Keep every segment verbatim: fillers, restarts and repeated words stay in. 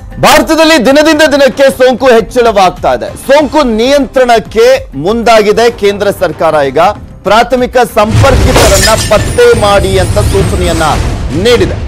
ಭಾರತದಲ್ಲಿ ದಿನದಿಂದ ದಿನಕ್ಕೆ ಸೋಂಕು ಹೆಚ್ಚಳವಾಗ್ತಾ ಇದೆ. ಸೋಂಕು ನಿಯಂತ್ರಣಕ್ಕೆ ಮುಂದಾಗಿದೆ ಕೇಂದ್ರ ಸರ್ಕಾರ. ಈಗ ಪ್ರಾಥಮಿಕ ಸಂಪರ್ಕಿತರನ್ನ ಪತ್ತೆ ಮಾಡಿ ಅಂತ ಸೂಚನೆಯನ್ನ ನೀಡಿದೆ.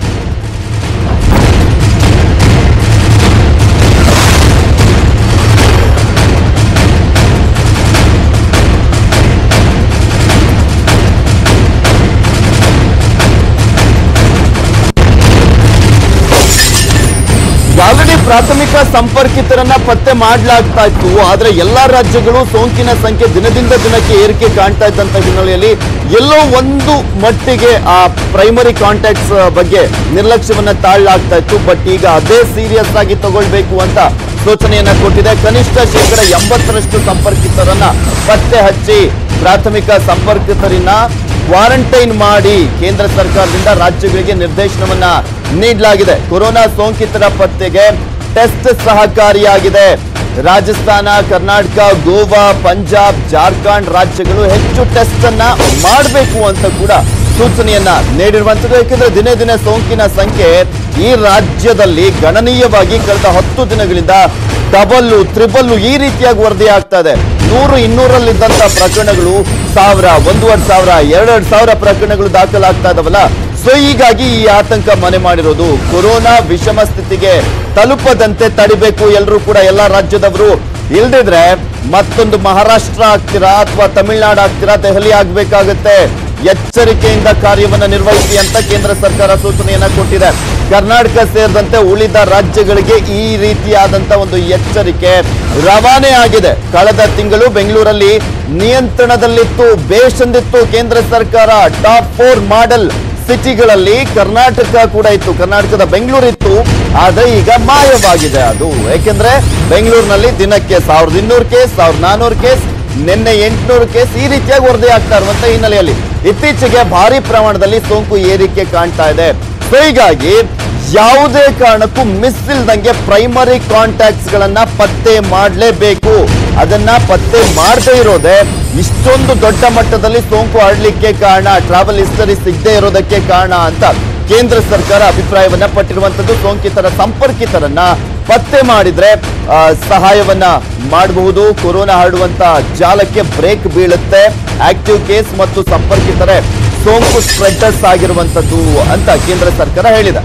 ಆಲ್ರೆಡಿ ಪ್ರಾಥಮಿಕ ಸಂಪರ್ಕಿತರನ್ನ ಪತ್ತೆ ಮಾಡಲಾಗ್ತಾ ಇತ್ತು. ಆದ್ರೆ ಎಲ್ಲಾ ರಾಜ್ಯಗಳು ಸೋಂಕಿನ ಸಂಖ್ಯೆ ದಿನದಿಂದ ದಿನಕ್ಕೆ ಏರಿಕೆ ಕಾಣ್ತಾ ಇದ್ದಂತ ಹಿನ್ನೆಲೆಯಲ್ಲಿ ಎಲ್ಲೋ ಒಂದು ಮಟ್ಟಿಗೆ ಆ ಪ್ರೈಮರಿ ಕಾಂಟ್ಯಾಕ್ಟ್ಸ್ ಬಗ್ಗೆ ನಿರ್ಲಕ್ಷ್ಯವನ್ನ ತಾಳಲಾಗ್ತಾ ಇತ್ತು. ಬಟ್ ಈಗ ಅದೇ ಸೀರಿಯಸ್ ಆಗಿ ತಗೊಳ್ಬೇಕು ಅಂತ ಸೂಚನೆಯನ್ನ ಕೊಟ್ಟಿದೆ. ಕನಿಷ್ಠ ಶೇಕಡ ಎಂಬತ್ತರಷ್ಟು ಸಂಪರ್ಕಿತರನ್ನ ಪತ್ತೆ ಹಚ್ಚಿ ಪ್ರಾಥಮಿಕ ಸಂಪರ್ಕಿತರನ್ನ ಕ್ವಾರಂಟೈನ್ ಮಾಡಿ ಕೇಂದ್ರ ಸರ್ಕಾರದಿಂದ ರಾಜ್ಯಗಳಿಗೆ ನಿರ್ದೇಶನವನ್ನ ನೀಡಲಾಗಿದೆ. ಕೊರೋನಾ ಸೋಂಕಿತರ ಪತ್ತೆಗೆ ಟೆಸ್ಟ್ ಸಹಕಾರಿಯಾಗಿದೆ. ರಾಜಸ್ಥಾನ, ಕರ್ನಾಟಕ, ಗೋವಾ, ಪಂಜಾಬ್, ಜಾರ್ಖಂಡ್ ರಾಜ್ಯಗಳು ಹೆಚ್ಚು ಟೆಸ್ಟ್ ಅನ್ನ ಮಾಡಬೇಕು ಅಂತ ಕೂಡ ಸೂಚನೆಯನ್ನ ನೀಡಿರುವಂತದ್ದು. ಯಾಕೆಂದ್ರೆ ದಿನೇ ದಿನೇ ಸೋಂಕಿನ ಸಂಖ್ಯೆ ಈ ರಾಜ್ಯದಲ್ಲಿ ಗಣನೀಯವಾಗಿ ಕಳೆದ ಹತ್ತು ದಿನಗಳಿಂದ ಡಬಲ್ಲು ತ್ರಿಬಲ್ಲು ಈ ರೀತಿಯಾಗಿ ವರದಿ ಆಗ್ತಾ ಇದೆ. ನೂರು ಇನ್ನೂರಲ್ಲಿದ್ದಂತ ಪ್ರಕರಣಗಳು ಸಾವಿರ, ಒಂದೂವರೆ ಸಾವಿರ, ಎರಡೆರಡು ಸಾವಿರ ಪ್ರಕರಣಗಳು ದಾಖಲಾಗ್ತಾ ಇದಾವಲ್ಲ. ಸೊ ಹೀಗಾಗಿ ಈ ಆತಂಕ ಮನೆ ಮಾಡಿರೋದು. ಕೊರೋನಾ ವಿಷಮ ಸ್ಥಿತಿಗೆ ತಲುಪದಂತೆ ತಡಿಬೇಕು ಎಲ್ಲರೂ ಕೂಡ, ಎಲ್ಲಾ ರಾಜ್ಯದವರು. ಇಲ್ದಿದ್ರೆ ಮತ್ತೊಂದು ಮಹಾರಾಷ್ಟ್ರ ಆಗ್ತೀರಾ ಅಥವಾ ತಮಿಳುನಾಡು ಆಗ್ತೀರಾ, ದೆಹಲಿ ಆಗ್ಬೇಕಾಗತ್ತೆ. ಎಚ್ಚರಿಕೆಯಿಂದ ಕಾರ್ಯವನ್ನ ನಿರ್ವಹಿಸಿ ಅಂತ ಕೇಂದ್ರ ಸರ್ಕಾರ ಸೂಚನೆಯನ್ನ ಕೊಟ್ಟಿದೆ. ಕರ್ನಾಟಕ ಸೇರಿದಂತೆ ಉಳಿದ ರಾಜ್ಯಗಳಿಗೆ ಈ ರೀತಿಯಾದಂತ ಒಂದು ಎಚ್ಚರಿಕೆ ರವಾನೆ ಆಗಿದೆ. ಕಳೆದ ತಿಂಗಳು ಬೆಂಗಳೂರಲ್ಲಿ ನಿಯಂತ್ರಣದಲ್ಲಿತ್ತು, ಬೇಷಂದಿತ್ತು ಕೇಂದ್ರ ಸರ್ಕಾರ. ಟಾಪ್ ಫೋರ್ ಮಾಡೆಲ್ ಸಿಟಿಗಳಲ್ಲಿ ಕರ್ನಾಟಕ ಕೂಡ ಇತ್ತು, ಕರ್ನಾಟಕದ ಬೆಂಗಳೂರು ಇತ್ತು. ಆದ್ರೆ ಈಗ ಮಾಯವಾಗಿದೆ ಅದು. ಯಾಕೆಂದ್ರೆ ಬೆಂಗಳೂರಿನಲ್ಲಿ ದಿನಕ್ಕೆ ಸಾವಿರದ ಇನ್ನೂರು ಕೇಸ್, ಸಾವಿರದ ನಾನೂರು ಕೇಸ್, ನಿನ್ನೆ ಎಂಟುನೂರು ಕೇಸ್ ಈ ರೀತಿಯಾಗಿ ವರದಿ ಆಗ್ತಾ ಇರುವಂತ ಹಿನ್ನೆಲೆಯಲ್ಲಿ ಇತ್ತೀಚೆಗೆ ಭಾರಿ ಪ್ರಮಾಣದಲ್ಲಿ ಸೋಂಕು ಏರಿಕೆ ಕಾಣ್ತಾ ಇದೆ. ಸೊ ಹೀಗಾಗಿ ಯಾವುದೇ ಕಾರಣಕ್ಕೂ ಮಿಸ್ ಇಲ್ದಂಗೆ ಪ್ರೈಮರಿ ಕಾಂಟ್ಯಾಕ್ಟ್ಸ್ ಗಳನ್ನ ಪತ್ತೆ ಮಾಡಲೇಬೇಕು. ಅದನ್ನ ಪತ್ತೆ ಮಾಡದೇ ಇರೋದೇ ಇಷ್ಟೊಂದು ದೊಡ್ಡ ಮಟ್ಟದಲ್ಲಿ ಸೋಂಕು ಹರಡಲಿಕ್ಕೆ ಕಾರಣ, ಟ್ರಾವೆಲ್ ಹಿಸ್ಟರಿ ಸಿಗದೆ ಇರೋದಕ್ಕೆ ಕಾರಣ ಅಂತ ಕೇಂದ್ರ ಸರ್ಕಾರ ಅಭಿಪ್ರಾಯವನ್ನ ಪಟ್ಟಿರುವಂತದ್ದು. ಸೋಂಕಿತರ ಸಂಪರ್ಕಿತರನ್ನ ಪತ್ತೆ ಮಾಡಿದ್ರೆ ಸಹಾಯವನ್ನ ಮಾಡಬಹುದು. ಕೊರೋನಾ ಹರಡುವಂತ ಜಾಲಕ್ಕೆ ಬ್ರೇಕ್ ಬೀಳುತ್ತೆ. ಆಕ್ಟಿವ್ ಕೇಸ್ ಮತ್ತು ಸಂಪರ್ಕಿತರೆ ಸೋಂಕು ಸ್ಪ್ರೆಡರ್ಸ್ ಆಗಿರುವಂತದ್ದು ಅಂತ ಕೇಂದ್ರ ಸರ್ಕಾರ ಹೇಳಿದೆ.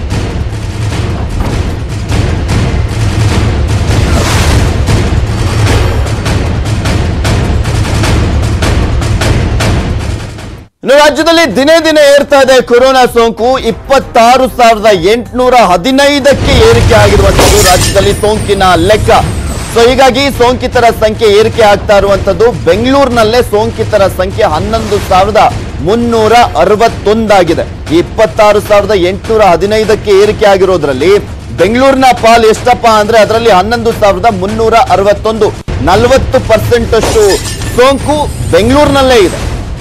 ಇನ್ನು ರಾಜ್ಯದಲ್ಲಿ ದಿನೇ ದಿನೇ ಏರ್ತಾ ಇದೆ ಕೊರೋನಾ ಸೋಂಕು. ಇಪ್ಪತ್ತಾರು ಸಾವಿರದ ಎಂಟುನೂರ ಹದಿನೈದಕ್ಕೆ ಏರಿಕೆ ಆಗಿರುವಂತದ್ದು ರಾಜ್ಯದಲ್ಲಿ ಸೋಂಕಿನ ಲೆಕ್ಕ. ಸೊ ಹೀಗಾಗಿ ಸೋಂಕಿತರ ಸಂಖ್ಯೆ ಏರಿಕೆ ಆಗ್ತಾ ಇರುವಂತದ್ದು. ಬೆಂಗಳೂರಿನಲ್ಲೇ ಸೋಂಕಿತರ ಸಂಖ್ಯೆ ಹನ್ನೊಂದು ಸಾವಿರದ ಮುನ್ನೂರ ಅರವತ್ತೊಂದಾಗಿದೆ. ಈ ಇಪ್ಪತ್ತಾರು ಸಾವಿರದ ಎಂಟುನೂರ ಹದಿನೈದಕ್ಕೆ ಏರಿಕೆ ಆಗಿರೋದ್ರಲ್ಲಿ ಬೆಂಗಳೂರಿನ ಪಾಲ್ ಎಷ್ಟಪ್ಪ ಅಂದ್ರೆ ಅದರಲ್ಲಿ ಹನ್ನೊಂದು ಸಾವಿರದ ಮುನ್ನೂರ ಅರವತ್ತೊಂದು, ನಲವತ್ತು ಪರ್ಸೆಂಟ್ ಅಷ್ಟು ಸೋಂಕು ಬೆಂಗಳೂರಿನಲ್ಲೇ ಇದೆ.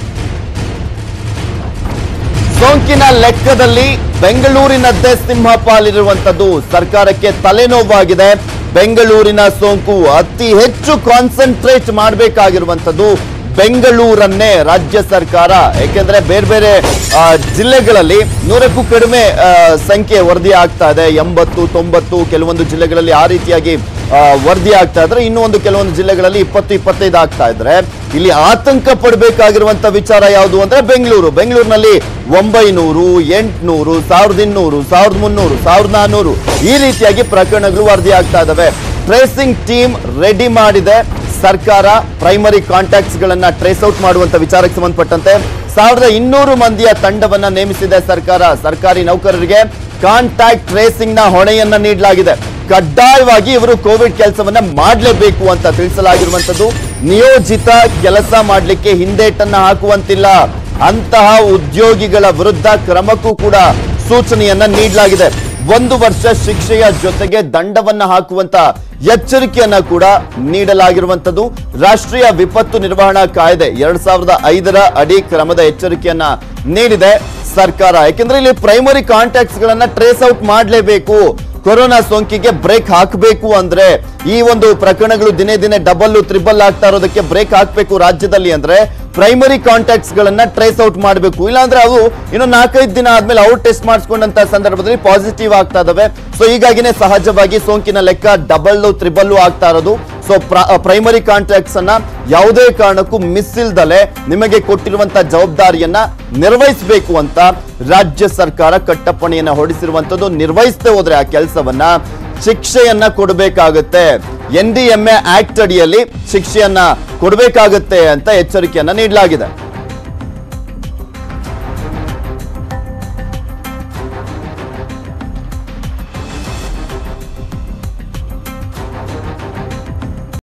ಸೋಂಕಿನ ಲೆಕ್ಕದಲ್ಲಿ ಬೆಂಗಳೂರಿನದ್ದೇ ಸಿಂಹ ಪಾಲಿರುವಂತದ್ದು ಸರ್ಕಾರಕ್ಕೆ ತಲೆನೋವಾಗಿದೆ. ಬೆಂಗಳೂರಿನ ಸೋಂಕು ಅತಿ ಹೆಚ್ಚು ಕಾನ್ಸಂಟ್ರೇಟ್ ಮಾಡಬೇಕಾಗಿರುವಂತದ್ದು ಬೆಂಗಳೂರನ್ನೇ ರಾಜ್ಯ ಸರ್ಕಾರ. ಯಾಕೆಂದ್ರೆ ಬೇರೆ ಬೇರೆ ಜಿಲ್ಲೆಗಳಲ್ಲಿ ನೂರಕ್ಕೂ ಕಡಿಮೆ ಸಂಖ್ಯೆ ವರದಿ ಆಗ್ತಾ ಇದೆ. ಎಂಬತ್ತು, ತೊಂಬತ್ತು ಕೆಲವೊಂದು ಜಿಲ್ಲೆಗಳಲ್ಲಿ ಆ ರೀತಿಯಾಗಿ ವರದಿ ಆಗ್ತಾ ಇದ್ರೆ, ಇನ್ನು ಒಂದು ಕೆಲವೊಂದು ಜಿಲ್ಲೆಗಳಲ್ಲಿ ಇಪ್ಪತ್ತು ಇಪ್ಪತ್ತೈದು ಆಗ್ತಾ ಇದ್ರೆ, ಇಲ್ಲಿ ಆತಂಕ ಪಡಬೇಕಾಗಿರುವಂತ ವಿಚಾರ ಯಾವುದು ಅಂದ್ರೆ ಬೆಂಗಳೂರು. ಬೆಂಗಳೂರಿನಲ್ಲಿ ಒಂಬೈನೂರು, ಎಂಟುನೂರು, ಸಾವಿರದ ಇನ್ನೂರು, ಸಾವಿರದ ಮುನ್ನೂರು, ಸಾವಿರದ ನಾನ್ನೂರು ಈ ರೀತಿಯಾಗಿ ಪ್ರಕರಣಗಳು ವರದಿ ಆಗ್ತಾ ಇದಾವೆ. ಟ್ರೇಸಿಂಗ್ ಟೀಮ್ ರೆಡಿ ಮಾಡಿದೆ ಸರ್ಕಾರ. ಪ್ರೈಮರಿ ಕಾಂಟ್ಯಾಕ್ಟ್ಸ್ ಗಳನ್ನ ಟ್ರೇಸ್ ಔಟ್ ಮಾಡುವಂತ ವಿಚಾರಕ್ಕೆ ಸಂಬಂಧಪಟ್ಟಂತೆ ಸಾವಿರದ ಇನ್ನೂರು ಮಂದಿಯ ತಂಡವನ್ನ ನೇಮಿಸಿದೆ ಸರ್ಕಾರ. ಸರ್ಕಾರಿ ನೌಕರರಿಗೆ ಕಾಂಟ್ಯಾಕ್ಟ್ ಟ್ರೇಸಿಂಗ್ ನ ಹೊಣೆಯನ್ನ ನೀಡಲಾಗಿದೆ. ಕಡ್ಡಾಯವಾಗಿ ಇವರು ಕೋವಿಡ್ ಕೆಲಸವನ್ನ ಮಾಡಲೇಬೇಕು ಅಂತ ತಿಳಿಸಲಾಗಿರುವಂತದ್ದು. ನಿಯೋಜಿತ ಕೆಲಸ ಮಾಡಲಿಕ್ಕೆ ಹಿಂದೇಟನ್ನ ಹಾಕುವಂತಿಲ್ಲ. ಅಂತಹ ಉದ್ಯೋಗಿಗಳ ವಿರುದ್ಧ ಕ್ರಮಕ್ಕೂ ಕೂಡ ಸೂಚನೆಯನ್ನ ನೀಡಲಾಗಿದೆ. ಒಂದು ವರ್ಷ ಶಿಕ್ಷೆಯ ಜೊತೆಗೆ ದಂಡವನ್ನ ಹಾಕುವಂತ ಎಚ್ಚರಿಕೆಯನ್ನ ಕೂಡ ನೀಡಲಾಗಿರುವಂತದ್ದು. ರಾಷ್ಟ್ರೀಯ ವಿಪತ್ತು ನಿರ್ವಹಣಾ ಕಾಯ್ದೆ ಎರಡ್ ಸಾವಿರದ ಐದರ ಅಡಿ ಕ್ರಮದ ಎಚ್ಚರಿಕೆಯನ್ನ ನೀಡಿದೆ ಸರ್ಕಾರ. ಯಾಕೆಂದ್ರೆ ಇಲ್ಲಿ ಪ್ರೈಮರಿ ಕಾಂಟ್ಯಾಕ್ಟ್ಸ್ ಗಳನ್ನ ಟ್ರೇಸ್ ಔಟ್ ಮಾಡಲೇಬೇಕು. ಕೊರೋನಾ ಸೋಂಕಿಗೆ ಬ್ರೇಕ್ ಹಾಕಬೇಕು ಅಂದ್ರೆ, ಈ ಒಂದು ಪ್ರಕರಣಗಳು ದಿನೇ ದಿನೇ ಡಬಲ್ ತ್ರಿಬಲ್ ಆಗ್ತಾ ಇರೋದಕ್ಕೆ ಬ್ರೇಕ್ ಹಾಕಬೇಕು ರಾಜ್ಯದಲ್ಲಿ ಅಂದ್ರೆ ಪ್ರೈಮರಿ ಕಾಂಟ್ಯಾಕ್ಟ್ಸ್ ಗಳನ್ನ ಟ್ರೇಸ್ ಔಟ್ ಮಾಡಬೇಕು. ಇಲ್ಲಾಂದ್ರೆ ಅವು ಇನ್ನು ನಾಲ್ಕೈದು ದಿನ ಆದ್ಮೇಲೆ ಅವ್ರು ಟೆಸ್ಟ್ ಮಾಡಿಸ್ಕೊಂಡಂತ ಸಂದರ್ಭದಲ್ಲಿ ಪಾಸಿಟಿವ್ ಆಗ್ತಾ ಇದಾವೆ. ಸೊ ಹೀಗಾಗಿನೇ ಸಹಜವಾಗಿ ಸೋಂಕಿನ ಲೆಕ್ಕ ಡಬಲ್ ತ್ರಿಬಲ್ ಆಗ್ತಾ ಇರೋದು. ಸೊ ಪ್ರೈಮರಿ ಕಾಂಟ್ಯಾಕ್ಟ್ಸ್ ಅನ್ನ ಯಾವುದೇ ಕಾರಣಕ್ಕೂ ಮಿಸ್ ಇಲ್ದಲೆ ನಿಮಗೆ ಕೊಟ್ಟಿರುವಂತಹ ಜವಾಬ್ದಾರಿಯನ್ನ ನಿರ್ವಹಿಸಬೇಕು ಅಂತ ರಾಜ್ಯ ಸರ್ಕಾರ ಕಟ್ಟಪ್ಪಣೆಯನ್ನ ಹೊರಡಿಸಿರುವಂತದ್ದು. ನಿರ್ವಹಿಸದೆ ಹೋದ್ರೆ ಆ ಕೆಲಸವನ್ನ ಶಿಕ್ಷೆಯನ್ನ ಕೊಡಬೇಕಾಗುತ್ತೆ. N D M A act ಅಡಿಯಲ್ಲಿ ಶಿಕ್ಷೆಯನ್ನ ಕೊಡಬೇಕಾಗುತ್ತೆ ಅಂತ ಎಚ್ಚರಿಕೆಯನ್ನ ನೀಡಲಾಗಿದೆ.